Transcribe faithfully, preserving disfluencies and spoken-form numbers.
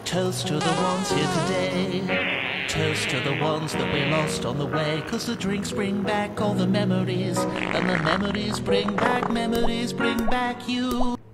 Toast to the ones here today. Toast to the ones that we lost on the way. 'Cause the drinks bring back all the memories, and the memories bring back, memories bring back you.